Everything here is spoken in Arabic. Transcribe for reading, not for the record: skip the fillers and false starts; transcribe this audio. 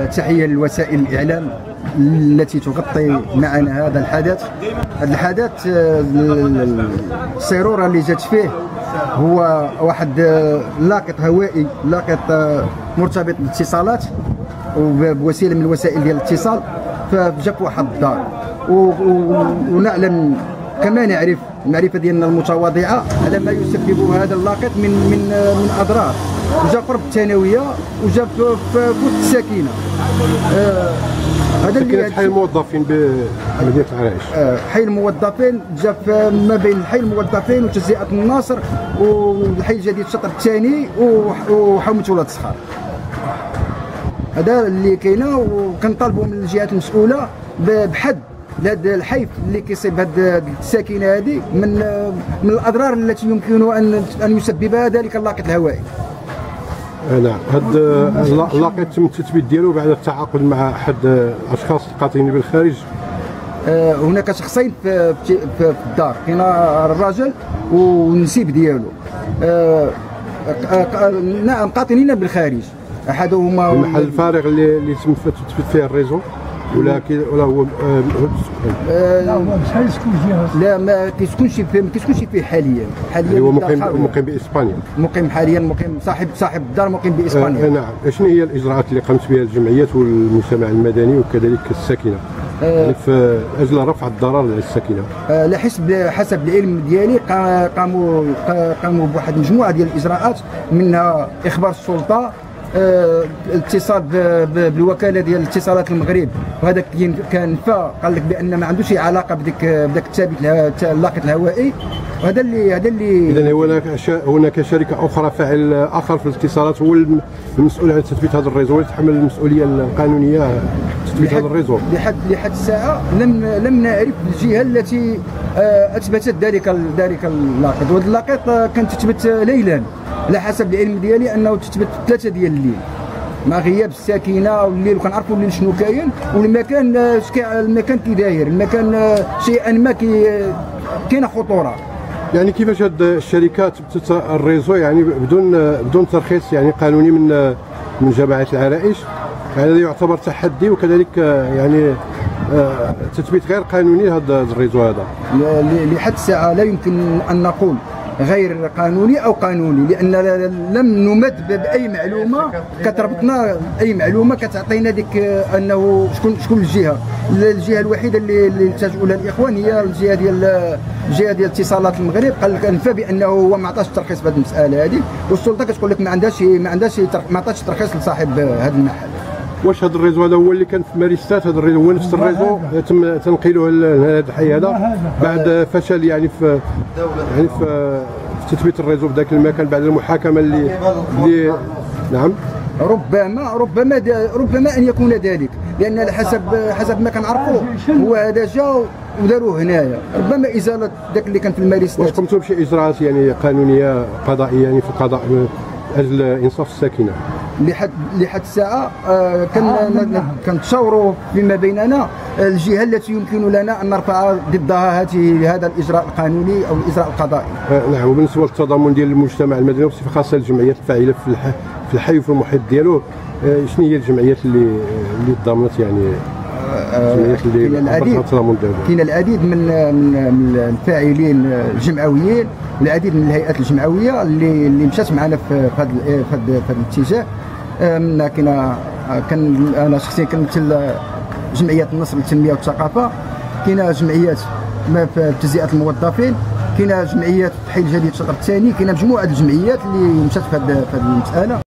تحية لوسائل الإعلام التي تغطي معنا هذا الحدث. هذا الحدث السيرورة اللي جات فيه هو واحد لاقط هوائي، لاقط مرتبط بالاتصالات وبوسيلة من وسائل ديال الاتصال، فجا في واحد الدار. ونعلم كما نعرف المعرفة ديالنا المتواضعة على ما يسبب هذا اللاقط من أضرار. وجا قرب الثانوية وجا في وسط الساكنة. هذا اللي حي الموظفين بمدينة العرائش. حي الموظفين جا ما بين حي الموظفين وتجزئة الناصر والحي الجديد الشطر الثاني وحومة ولاد الصخار. هذا اللي كاينه، وكنطالبوا من الجهات المسؤولة بحد لهذا الحيف اللي كيصيب هذه الساكنه هذه من الاضرار التي يمكن ان يسببها ذلك اللاقط الهوائي. نعم، هذا اللاقط تم التثبيت ديالو بعد التعاقد مع احد الاشخاص القاطنين بالخارج. هناك شخصين في الدار، كاين الراجل والنسيب ديالو. نعم، قاطنين بالخارج. احدهما المحل الفارغ اللي تم تثبيت فيه الريزو، ولا هو لا ما كيسكنش فيه. لا ما كيسكنش فيه حاليا. هو مقيم باسبانيا. مقيم حاليا، مقيم صاحب الدار مقيم باسبانيا. نعم، شنو هي الاجراءات اللي قامت بها الجمعيات والمجتمع المدني وكذلك الساكنه يعني في اجل رفع الضرر على الساكنه؟ على حسب العلم ديالي قاموا بواحد المجموعه ديال الاجراءات، منها اخبار السلطه، الاتصال بالوكاله ديال الاتصالات المغرب، وهذا كان قال لك بان ما عندوش علاقه بداك الثابت اللاقط الهوائي. وهذا اللي اذا هناك شركه اخرى، فاعل اخر في الاتصالات هو المسؤول عن تثبيت هذا الريزو، ويتحمل المسؤوليه القانونيه تثبيت هذا الريزو. لحد الساعه لم نعرف الجهه التي اثبتت ذلك اللاقط. وهذا اللاقط كان تثبت ليلا، على حسب العلم ديالي انه تثبت 3 ديال الليل مع غياب الساكنه والليل، وكنعرفوا الليل شنو كاين والمكان كي داير، المكان شيئا ما كاينه خطوره. يعني كيفاش هاد الشركات ثبتت الريزو يعني بدون ترخيص يعني قانوني من جماعه العرائش؟ هذا يعتبر تحدي، وكذلك يعني تثبيت غير قانوني لهذا الريزو هذا. لحد الساعه لا يمكن ان نقول غير قانوني او قانوني، لان لم نمد باي معلومه كتربطنا، اي معلومه كتعطينا ديك انه شكون الجهه الوحيده اللي التجؤوا لها الاخوان هي الجهه ديال اتصالات المغرب. قال لك انفى بانه هو ما عطاش الترخيص في هذه المساله هذه، والسلطه كتقول لك ما عطاتش ترخيص لصاحب هذا المحل. واش هذا الريزو هذا هو اللي كان في ماريستات؟ هذا الريزو هو نفس الريزو تم تنقيله لهذا الحي هذا بعد فشل يعني في تثبيت الريزو في ذاك المكان بعد المحاكمه اللي نعم. ربما ان يكون ذلك، لان حسب ما كنعرفوا هو هذا جا وداروه هنايا، ربما ازاله ذاك اللي كان في الماريستات. واش قمتوا بشي اجراءات يعني قانونيه قضائيه يعني في القضاء من اجل انصاف الساكنه؟ لحد الساعه كنتشاوروا فيما بيننا الجهه التي يمكن لنا ان نرفع ضدها هذا الاجراء القانوني او الاجراء القضائي. نعم. وبالنسبه للتضامن ديال المجتمع المدني وبصفه خاصه الجمعيات الفاعله في الحي وفي المحيط ديالو، شنو هي الجمعيات اللي تضامنت يعني كاين العديد من الفاعلين الجمعويين والعديد من الهيئات الجمعويه اللي مشات معنا في هذا الاتجاه. كان انا شخصيا كنمثل جمعيه النصر للتنميه والثقافه، كاينه جمعيات في تجزئه الموظفين، كاينه جمعيات في الحي الجديد الشطر الثاني، كاينه مجموعه الجمعيات اللي مشات في هذه المساله.